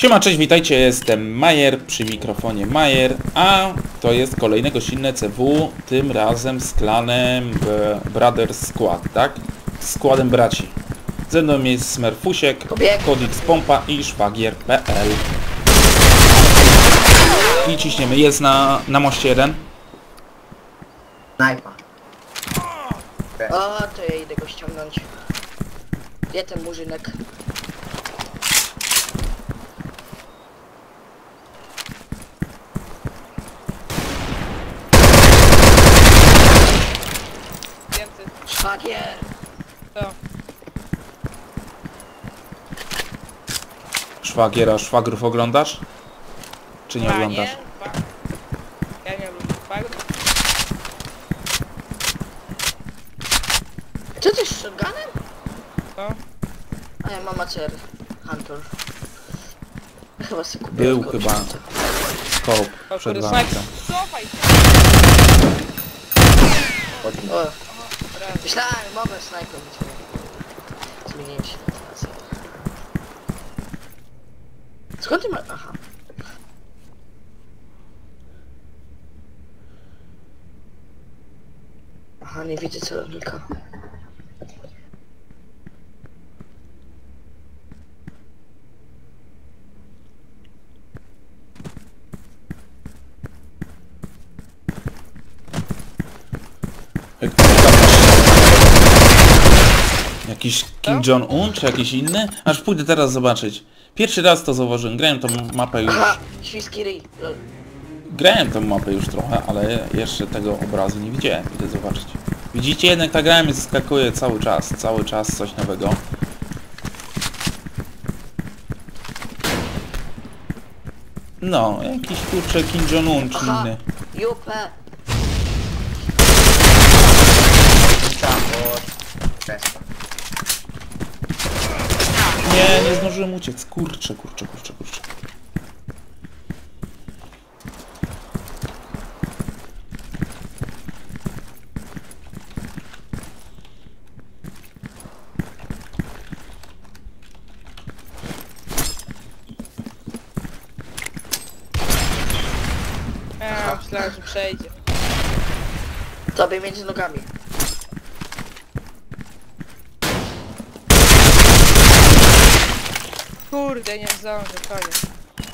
Siema, cześć, witajcie, jestem Majer, przy mikrofonie Majer, a to jest kolejne gościnne CW, tym razem z klanem Brothers Squad, tak? Z składem braci. Ze mną jest Smerfusiek, Kodix Pompa i Szwagier.pl. I ciśniemy, jest na moście jeden. Snajpa. O, to ja idę go ściągnąć. Gdzie ten murzynek? Szwagier! Co? Szwagiera, szwagrów oglądasz? Czy nie Panie, oglądasz? Ja nie lubię szwagrów. Co ty z shotgunem? Co? A ja mam ACR Hunter. Chyba sobie kupię. Był tylko chyba książkę. kołp O przed kurde, wami. snajper. Cofaj się! O, Brawo. myślałem, mogę snajper być. Zmieniłem się na ten ACR. Skąd ty masz? Aha. Aha, nie widzę celownika. Jakiś Kim Jong-un, czy jakiś inny? Aż pójdę teraz zobaczyć. Pierwszy raz to zauważyłem, grałem tą mapę już. Aha, świński ryj. Lol. Grałem tą mapę już trochę, ale jeszcze tego obrazu nie widziałem. Idę zobaczyć. Widzicie, jednak ta gra mnie zaskakuje cały czas coś nowego. No, jakiś kurczę Kim Jong-un czy Aha, inny. Jupę. Nie zdążyłem uciec. Kurczę. Ja myślałem, że przejdzie. Tobie między nogami. Kurde, nie zdążę, koniec.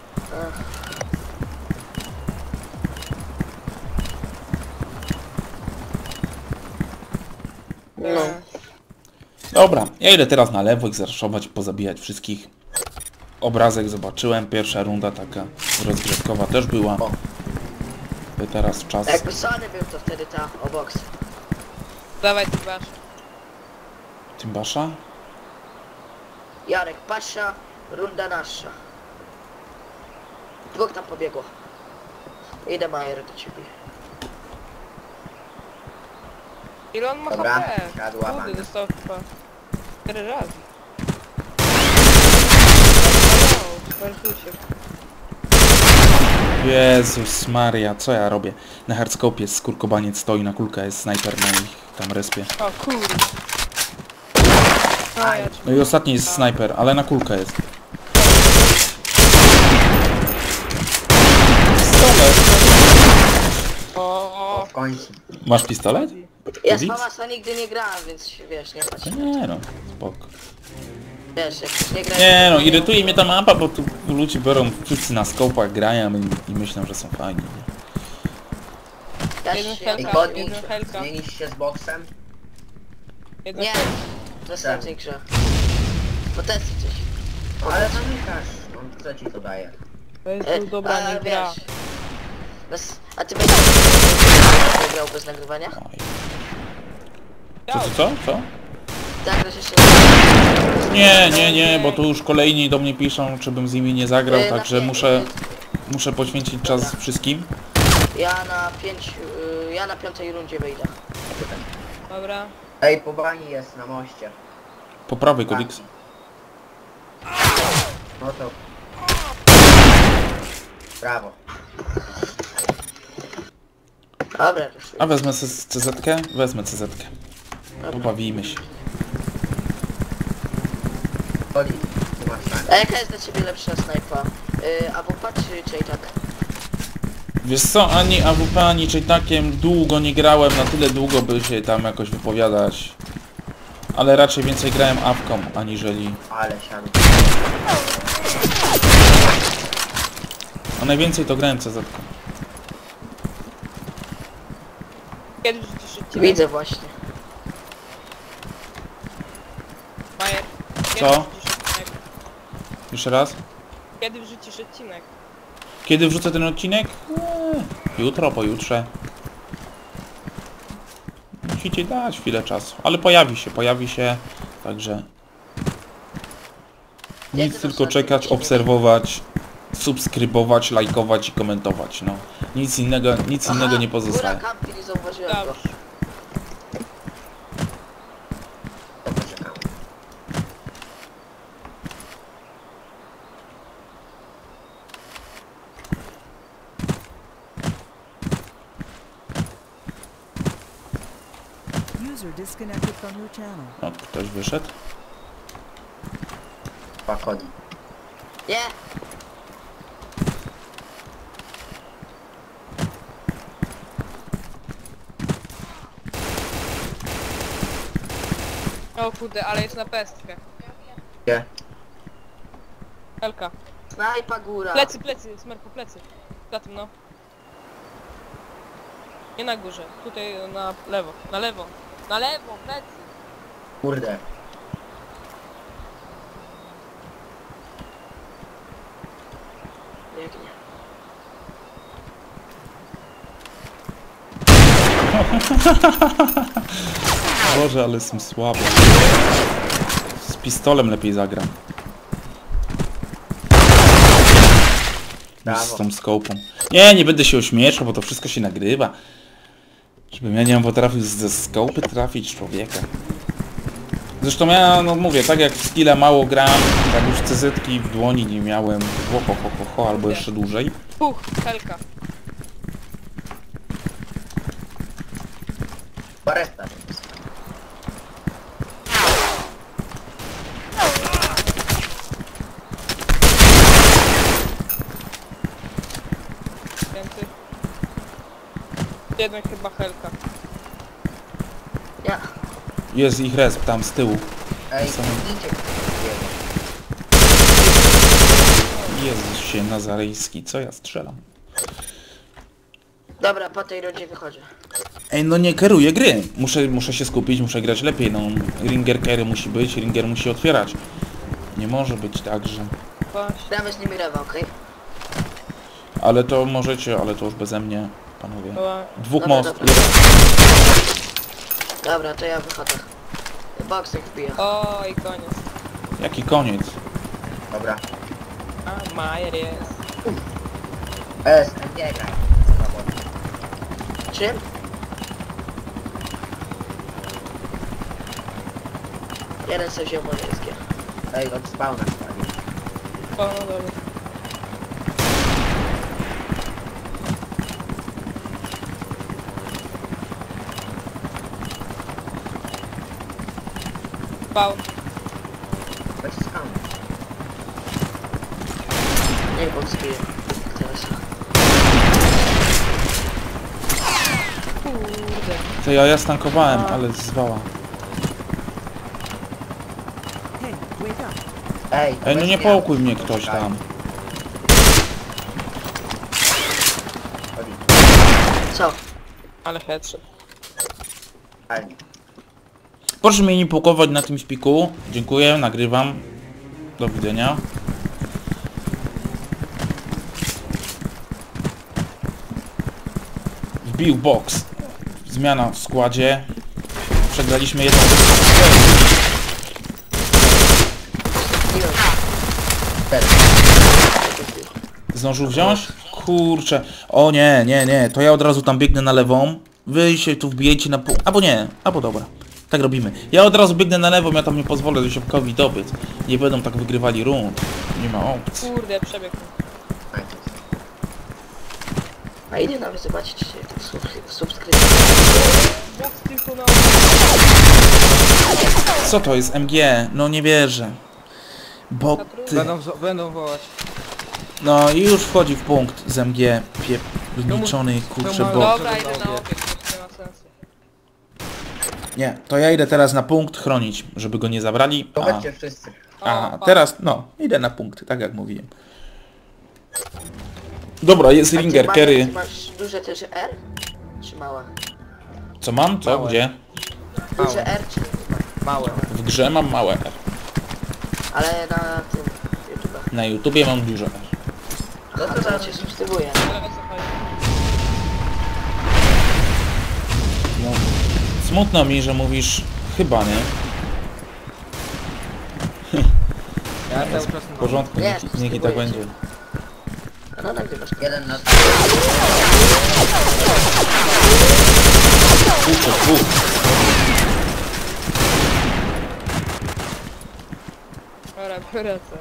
No. Dobra, ja idę teraz na lewo ich zaraszować, pozabijać wszystkich. Obrazek zobaczyłem, pierwsza runda taka rozgrzewkowa też była. O. Teraz czas. Jakby Sony był, to wtedy ta obok. Dawaj ty masz. Tymbasza? Jarek Pasza, runda nasza. Dwóch tam pobiegło. Idę Majer do ciebie. Ile on ma Dobra, HP? siadła Kurde, mana. dostał chyba 4 razy. Smerfusiek. Jezus Maria, co ja robię? Na hardskopie skurkobaniec stoi, na kulkę jest snajper na ich tam respie. O kurde. No, ja ci... No i ostatni jest snajper, ale na kulkę jest. O, W końcu. Masz pistolet? Ja z Nic? Famasa nigdy nie grałem, więc wiesz, nie patrz. Nie no, spoko. Wiesz, jak już nie grałem... Nie no, irytuje mnie ta mapa, bo tu ludzie biorą wszyscy na skopach, grają i myślą, że są fajni. Nie? Ja Jeden się... helka. I Kodnik, Jedna helka. zmienisz się z boksem? jedna Nie, w następnej grze. Bo to jest coś. Ale zamykasz. On co ci to daje? To jest tu dobra nie gra. Bez... A ty będziesz grał bez nagrywania? Oj. Co? Zagrasz jeszcze... Nie, bo tu już kolejni do mnie piszą, czy bym z nimi nie zagrał, Na także pięć. muszę poświęcić czas wszystkim. Ja na 5. rundzie wyjdę. Dobra. Ej, po bani jest na moście. Po prawej Kodix. No to... Brawo. Dobra, już. A wezmę CZ-kę? Wezmę CZ-kę. Pobawimy się. Kodnik, ty masz tak? A jaka jest dla ciebie lepsza snajpa? AWP czy tak? Wiesz co, ani AWP, ani Czejtakiem długo nie grałem, na tyle długo, by się tam jakoś wypowiadać. Ale raczej więcej grałem awką, aniżeli... Ale siadł. A najwięcej to grałem CZ-ką. Kiedy wrzucisz odcinek? Widzę właśnie. Majer. Kiedy Co? wrzucisz odcinek? Jeszcze raz? Kiedy wrzucisz odcinek? Kiedy wrzucę ten odcinek? Jutro, pojutrze. Musicie dać chwilę czasu. Ale pojawi się, także... Nic, to tylko są czekać, odcinki? obserwować, subskrybować, lajkować i komentować, no. Nic innego nie pozostaje. Góra kampi, nie zauważyłem go. Dobrze. To poczekam. User disconnected from your channel. O, ktoś wyszedł. Pakoni. Nie! O kurde, ale jest na pestkę. Gdzie? Helka. Snajpa góra. Plecy, smerku, plecy. Za tym no. Nie na górze, tutaj na lewo, na lewo. Na lewo, plecy. Kurde. Biegnie. Boże, ale jestem słaby. Z pistolem lepiej zagram. Niż z Brawo. tą skopą. Nie będę się ośmieszał, bo to wszystko się nagrywa. Żebym ja nie potrafił ze skopy trafić człowieka. Zresztą ja, no mówię, tak jak w skilla mało gram, tak już CZ-ki w dłoni nie miałem. Albo jeszcze dłużej. Puch, Helka. Baresta. Więcej. Jednak chyba Helka. Ja. Jest ich resp tam z tyłu. Ej, Są. idźcie. Jezus się nazarejski, co ja strzelam? Dobra, po tej rundzie wychodzę. Ej, no nie kieruję gry. Muszę się skupić, muszę grać lepiej. No, ringer carry musi być, ringer musi otwierać. Nie może być tak, że... Właśnie. Gramy z nimi rewa, okej? Ale to możecie, ale to już beze mnie, panowie. Była... Dwóch Dobra, most. dobra. Dobra, to ja wychodzę. Boksek wbija. O i koniec. Jaki koniec? Dobra. A, Majer jest. Nie graj. Czym? Jeden sobie wziął moleńskie. Ej, od spawna spali. O, no dobra. Pał. Naciskam. Niech boks bije. Teraz. Kurde. To ja stankowałem, ale zwała. Hey, wake up. Ej, Ej, no weź nie ja. połkuj mnie ktoś tam. Chodź. Co? Ale headshot. Fajnie. Proszę mnie nie pukować na tym spiku. Dziękuję, nagrywam. Do widzenia. Wbił box. Zmiana w składzie. Przegraliśmy jedną. Biłem. Teraz. Zdążył wziąć? Kurczę. O nie. To ja od razu tam biegnę na lewą. Wy się tu wbijecie na pół. Albo nie. Albo dobra. Tak robimy. Ja od razu biegnę na lewą, ja tam nie pozwolę Rysiopkowi dobyć. Nie będą tak wygrywali rund. Nie ma opcji. Kurde, przebieg. A idę nawet zobaczyć, czy to subskrypcja. Box tylko na... Co to jest MG? No nie wierzę. Boty. Będą wołać. No i już wchodzi w punkt z MG. Piepniczony kurczę no, bot. Dobra, idę na obiekt, to nie ma sensu. Nie, to ja idę teraz na punkt chronić, żeby go nie zabrali. Powiedzcie wszyscy. A teraz, no, idę na punkt, tak jak mówiłem. Dobra, jest Ringer, Kerry. Ty masz duże też R? Czy małe? Co mam? Co? Małe. Gdzie? Duże R czy Małe. W grze mam małe R. ale na tym YouTube'a. Na YouTubie mam duże R. No to zaraz się subskrybuję. Ale cofaj. No, smutno mi, że mówisz chyba, nie? Ja cały czas W porządku, Nie, niech i tak będzie. No nagrywasz. Jeden na... Kurczę, dwóch. Dobra, biorę co.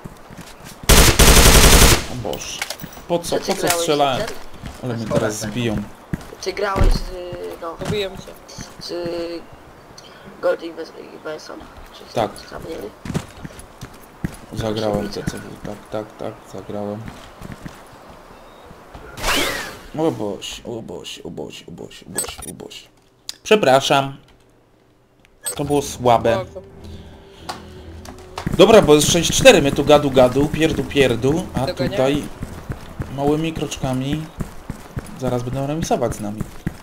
O Boże. Po co Ty grałeś strzelałem? z tym? Ale mnie teraz zbiją. Ty grałeś z... no... Dobiję cię. z... Gold Invasion? Czy Tak. Sam nie wiem. Zagrałem TCW, tak, zagrałem. O Boś, o Boś, o Boś, o Boś, o Boś, o Boś. Przepraszam. To było słabe. O, co? Dobra, bo jest 6-4, my tu gadu, pierdu, a Tego nie? tutaj małymi kroczkami zaraz będą remisować z nami.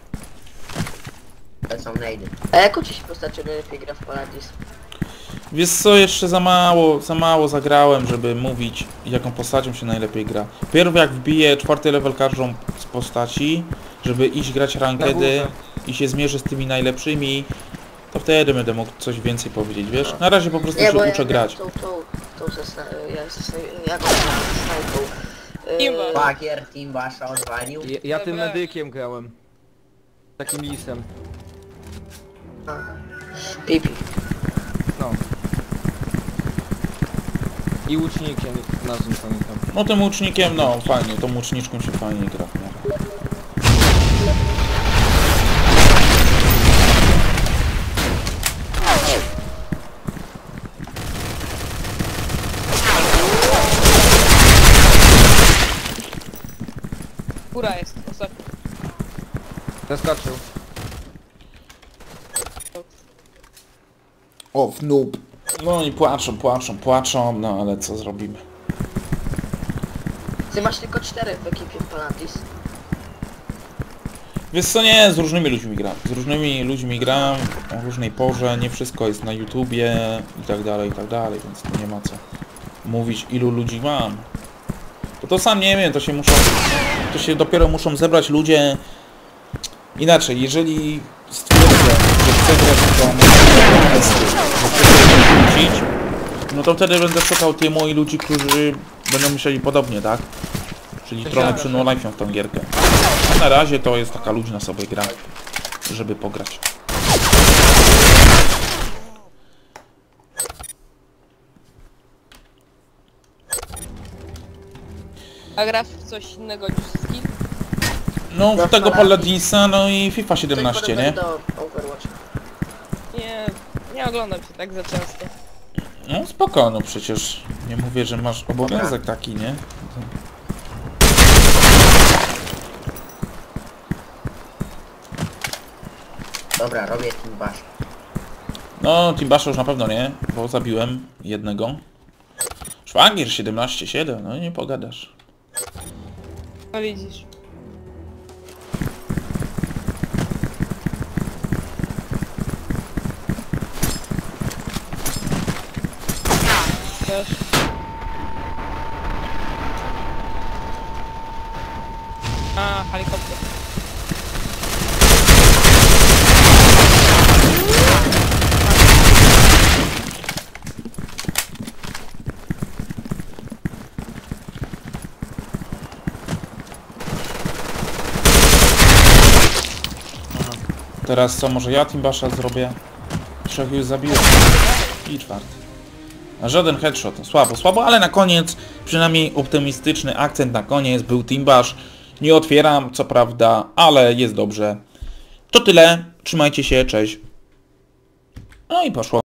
To są nejdy. A jaką ci się postacią najlepiej gra w Paladins? Wiesz co, jeszcze za mało zagrałem, żeby mówić, jaką postacią się najlepiej gra. Pierw jak wbiję 4. level każdą z postaci, żeby iść grać rankedy i się zmierzę z tymi najlepszymi, to wtedy będę mógł coś więcej powiedzieć, wiesz? Na razie po prostu się uczę grać. Ja ze snajpą. Imba. Bagier, Team Basha odwalił. Ja tym Dobra. medykiem grałem. Takim lisem. Pipi. No. I łucznikiem, nazwę pamiętam. No tym łucznikiem, no fajnie, tą łuczniczką się fajnie gra. No. Góra jest, ostatni. Zaskoczył. O, noob. No i płaczą, no ale co zrobimy? Ty masz tylko 4 w ekipie Paladins. Wiesz co, nie, z różnymi ludźmi gram. Z różnymi ludźmi gram o różnej porze, nie wszystko jest na YouTubie i tak dalej, więc tu nie ma co mówić, ilu ludzi mam. To sam nie wiem, to się dopiero muszą zebrać ludzie. Inaczej, jeżeli stwierdzę, że chcę grać w tą wrócić, no to wtedy będę szukał tych moich ludzi, którzy będą myśleli podobnie, tak? Czyli trochę przy no life w tą gierkę. A na razie to jest taka luźna sobie gra, żeby pograć. A grasz w coś innego niż skill? No w tego Paladinsa, no i FIFA To 17, jest nie? do Overwatcha. Nie oglądam się tak za często. No spoko, no przecież nie mówię, że masz obowiązek taki, nie? Dobra, robię Team Basha. No, Team Basha już na pewno nie, bo zabiłem jednego. Szwagier 17-7, no nie pogadasz. No widzisz. Też. A, helikopter. Teraz co, może ja Team Basha zrobię? 3 już zabiłem. I 4. A żaden headshot, no słabo, ale na koniec, przynajmniej optymistyczny akcent na koniec, był Team Bash. Nie otwieram, co prawda, ale jest dobrze. To tyle, trzymajcie się, cześć. No i poszło.